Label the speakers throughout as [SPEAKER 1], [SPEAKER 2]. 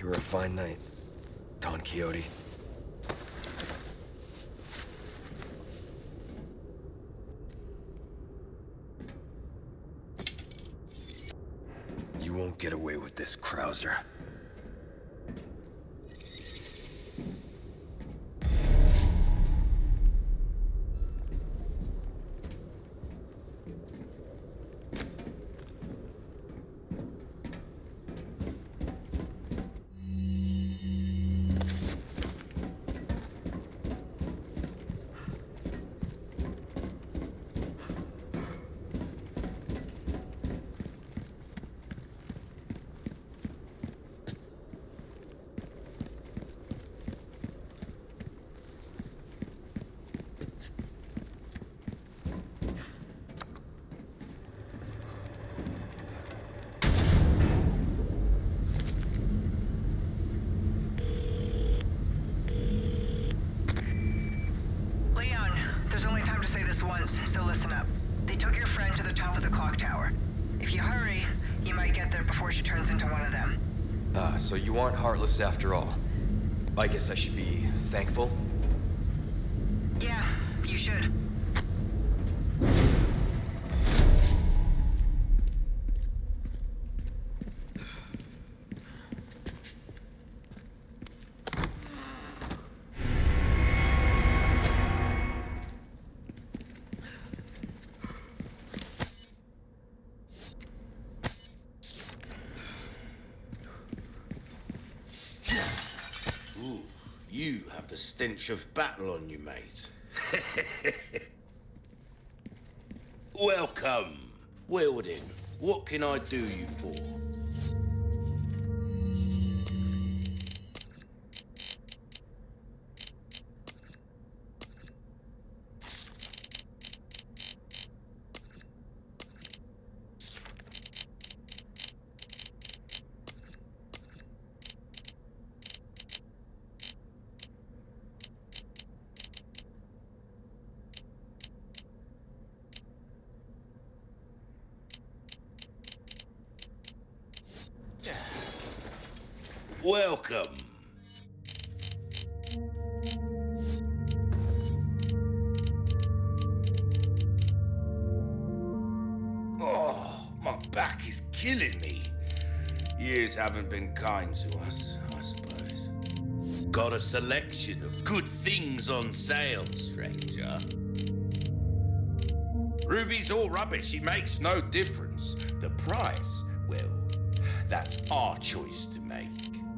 [SPEAKER 1] You were a fine knight, Don Quixote. You won't get away with this, Krauser.
[SPEAKER 2] Say this once, so listen up. They took your friend to the top of the clock tower. If you hurry, you might get there before she turns into one of them.
[SPEAKER 1] So you aren't heartless after all. I guess I should be thankful?
[SPEAKER 2] Yeah, you should.
[SPEAKER 3] You have the stench of battle on you, mate. Welcome. Well then, what can I do you for? Welcome. Oh, my back is killing me. Years haven't been kind to us, I suppose. Got a selection of good things on sale, stranger. Ruby's all rubbish, it makes no difference. The price, well, that's our choice to make.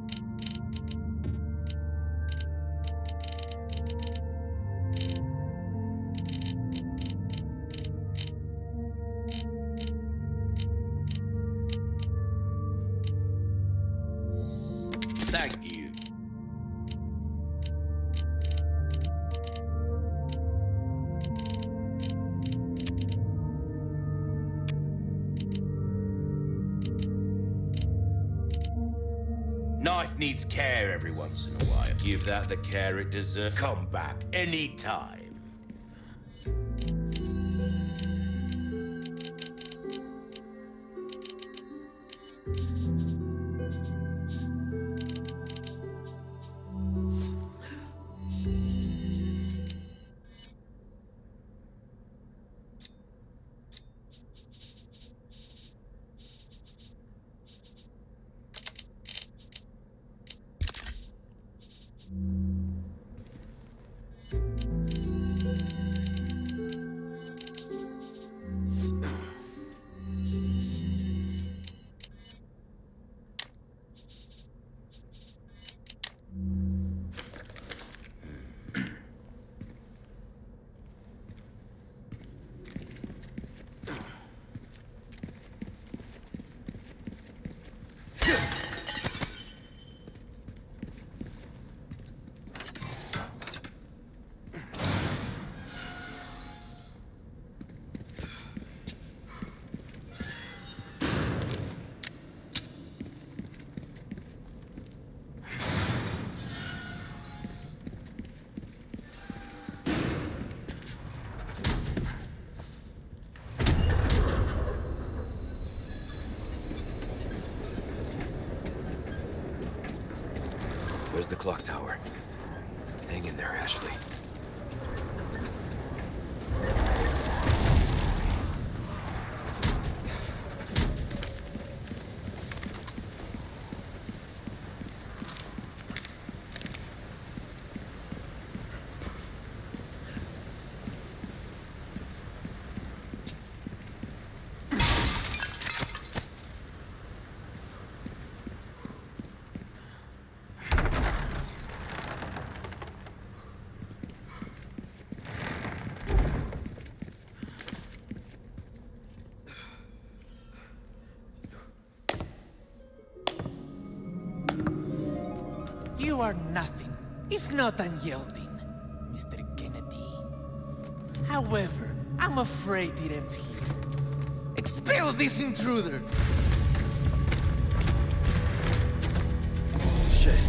[SPEAKER 3] Thank you. Knife needs care every once in a while. Give that the care it deserves. Come back anytime.
[SPEAKER 1] There's the clock tower. Hang in there, Ashley.
[SPEAKER 4] You are nothing, if not unyielding, Mr. Kennedy. However, I'm afraid it ends here. Expel this intruder!
[SPEAKER 1] Shit.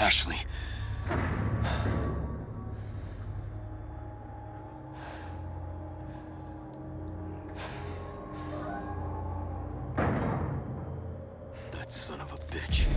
[SPEAKER 1] Ashley. That son of a bitch.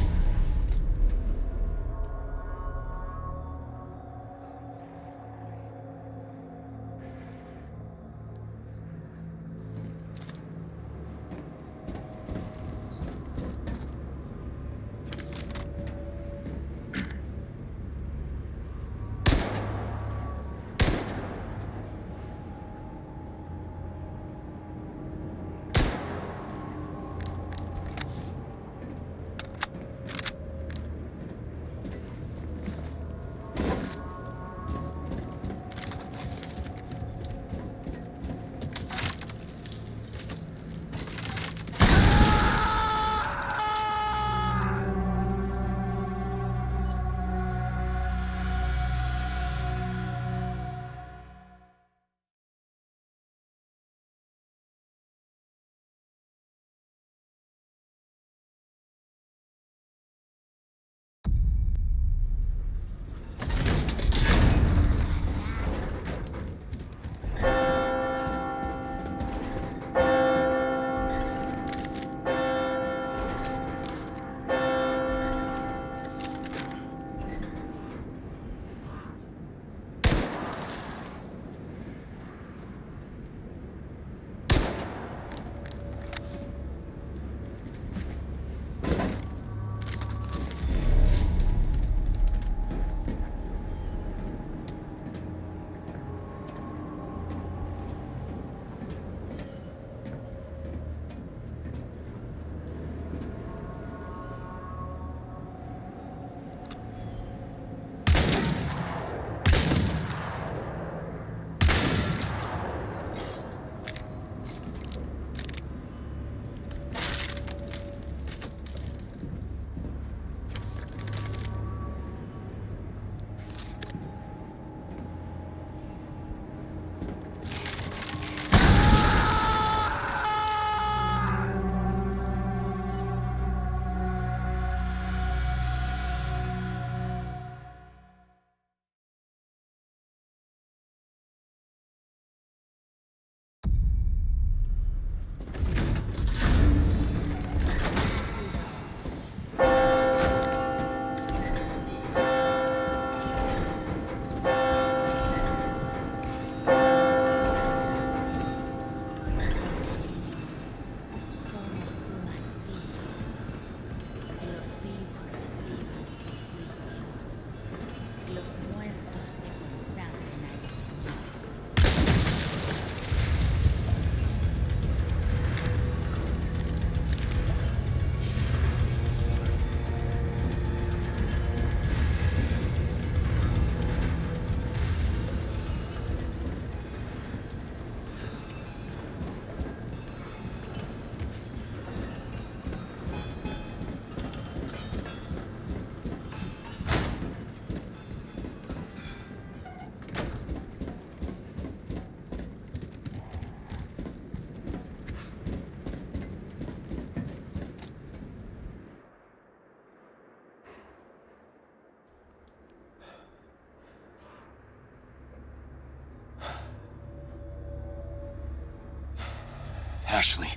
[SPEAKER 1] Ashley.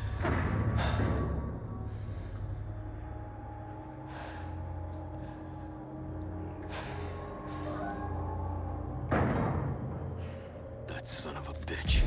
[SPEAKER 1] That son of a bitch.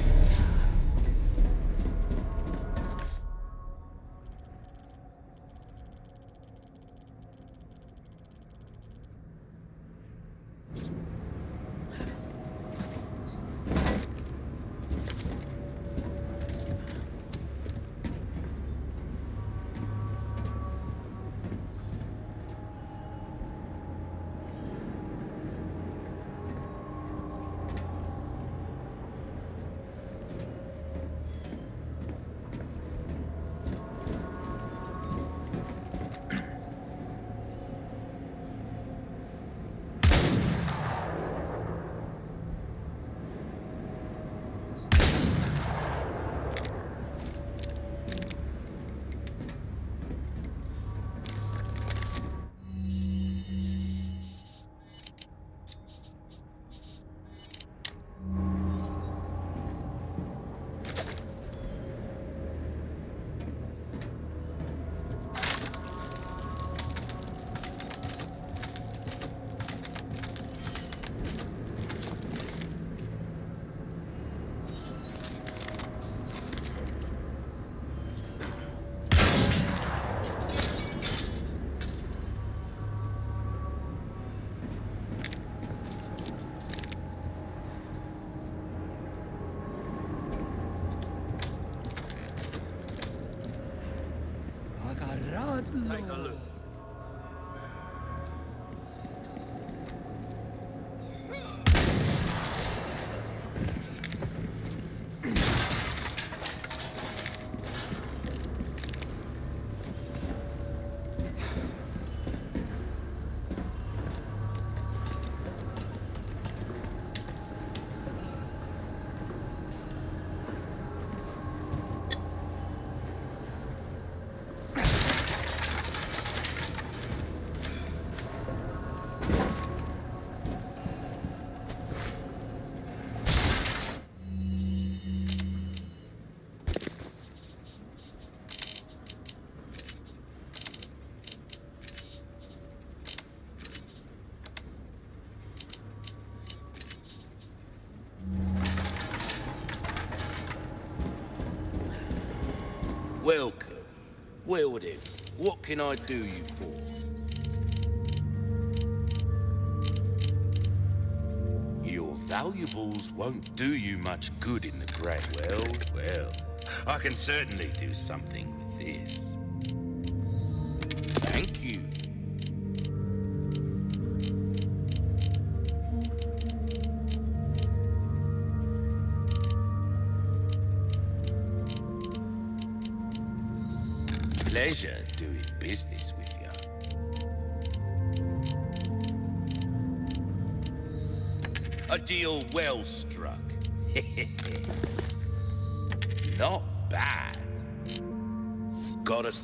[SPEAKER 3] Well then, what can I do you for? Your valuables won't do you much good in the grey. Well, I can certainly do something with this. Thank you. Pleasure doing business with you. A deal well struck. Not bad. Got us.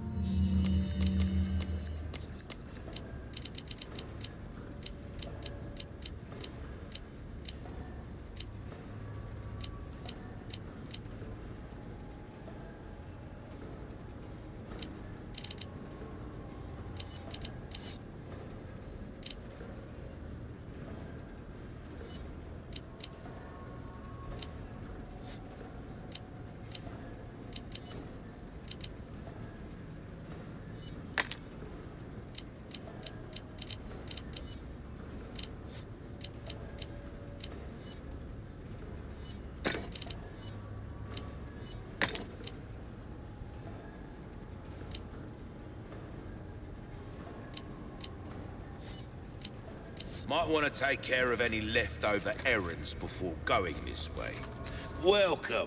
[SPEAKER 3] Might want to take care of any leftover errands before going this way. Welcome.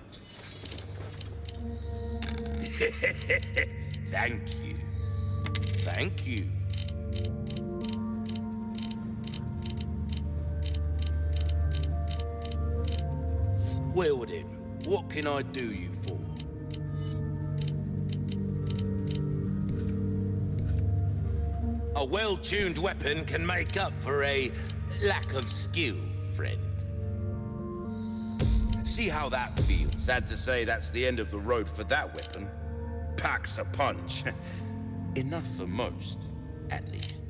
[SPEAKER 3] Thank you. Thank you. Well then, what can I do you for? A well-tuned weapon can make up for a lack of skill, friend. See how that feels? Sad to say that's the end of the road for that weapon. Packs a punch. Enough for most, at least.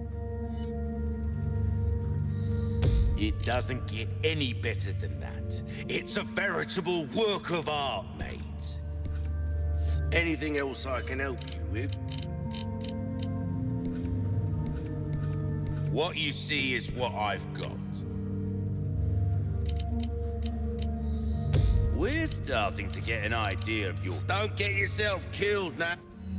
[SPEAKER 3] It doesn't get any better than that. It's a veritable work of art, mate. Anything else I can help you with? What you see is what I've got. We're starting to get an idea of your... Don't get yourself killed now.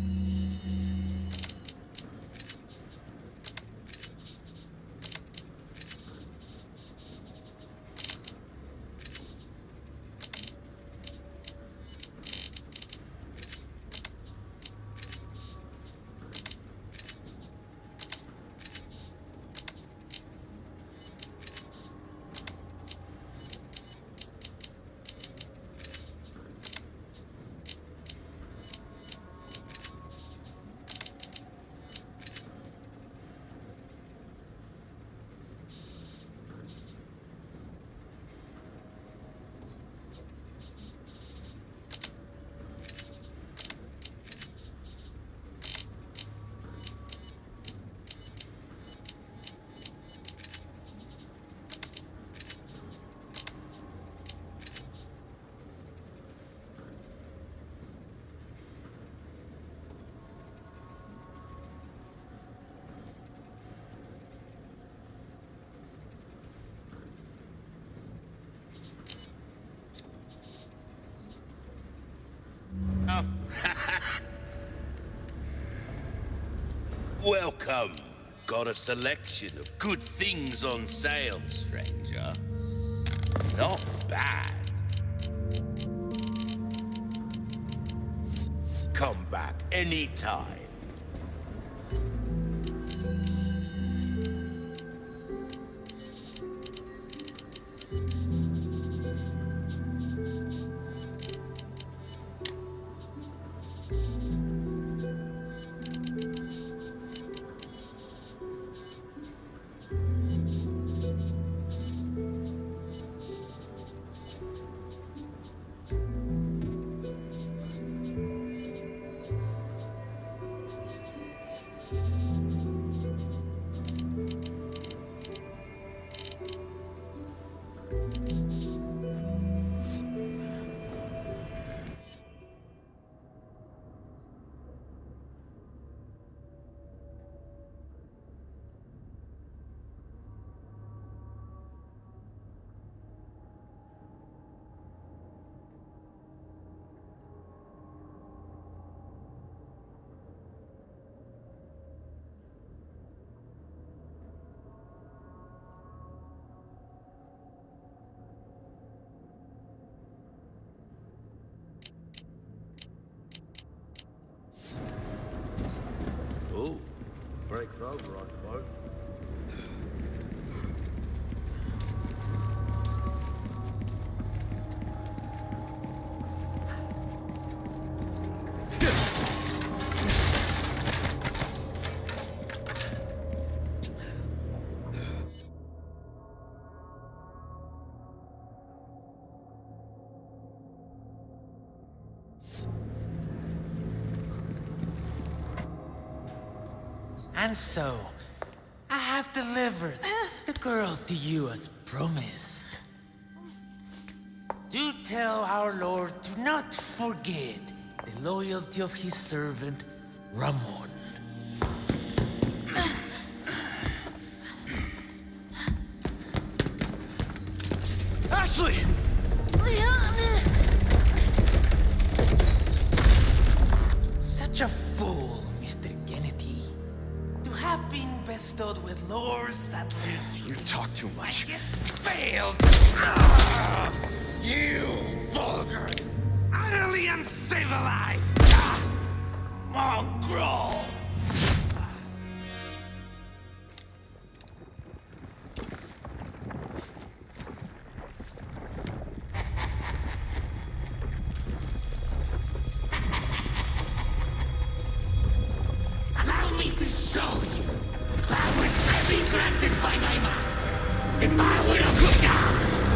[SPEAKER 3] Welcome. Got a selection of good things on sale, stranger. Not bad. Come back anytime.
[SPEAKER 5] over, I suppose.
[SPEAKER 4] And so, I have delivered the girl to you as promised. Do tell our Lord to not forget the loyalty of his servant, Ramon.
[SPEAKER 1] Ashley!
[SPEAKER 4] Such a fool, Mr. Kennedy. To have been bestowed with Lord Sattler's...
[SPEAKER 1] You talk too much.
[SPEAKER 4] Yet failed!
[SPEAKER 1] You vulgar!
[SPEAKER 4] Utterly uncivilized! Mongrel!
[SPEAKER 6] Allow me to show you the power I've been granted by my master. The power of God.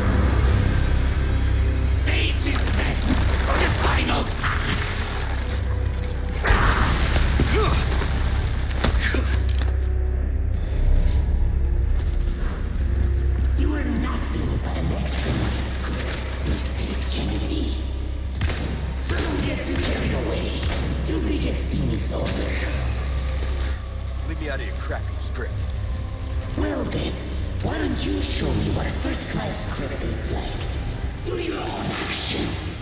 [SPEAKER 6] Stage is set for the final act. You are nothing but an excellent script, Mr. Kennedy. So don't get too carried away. Your biggest scene is over.
[SPEAKER 1] Leave me out of your crappy script.
[SPEAKER 6] Well then, why don't you show me what a first-class script is like through your own actions?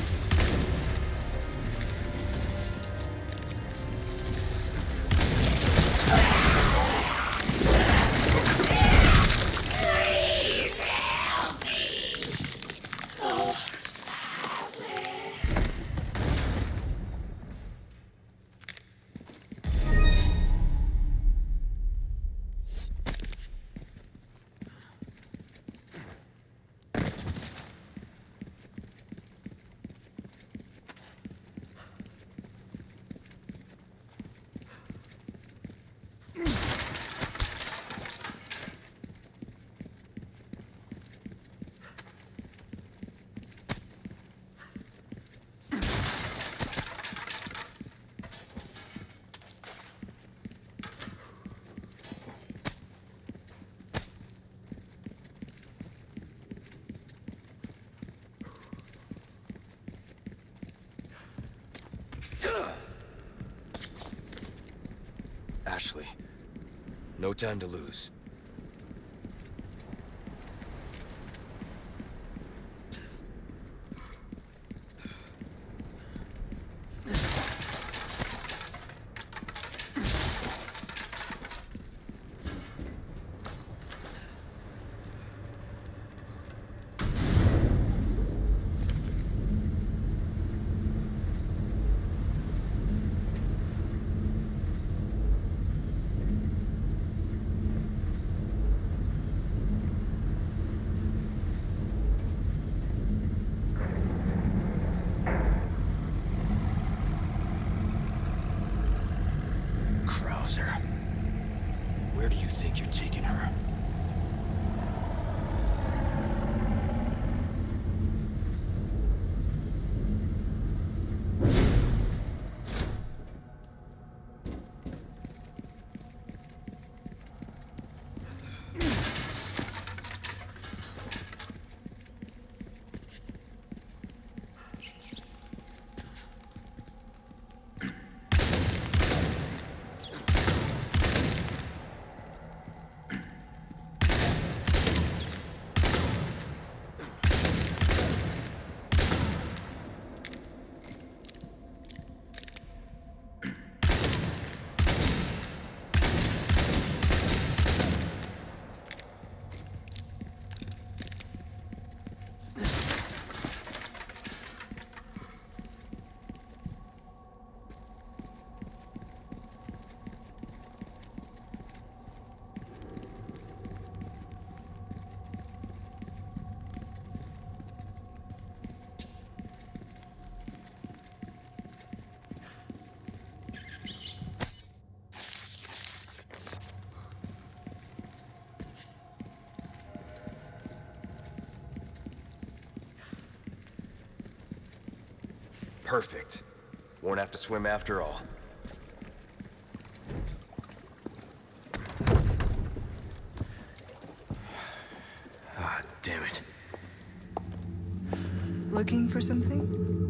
[SPEAKER 6] Please help me! Oh, Sally.
[SPEAKER 1] Ashley, no time to lose. Where do you think you're taking her? Perfect. Won't have to swim after all. Ah, damn it.
[SPEAKER 5] Looking for something?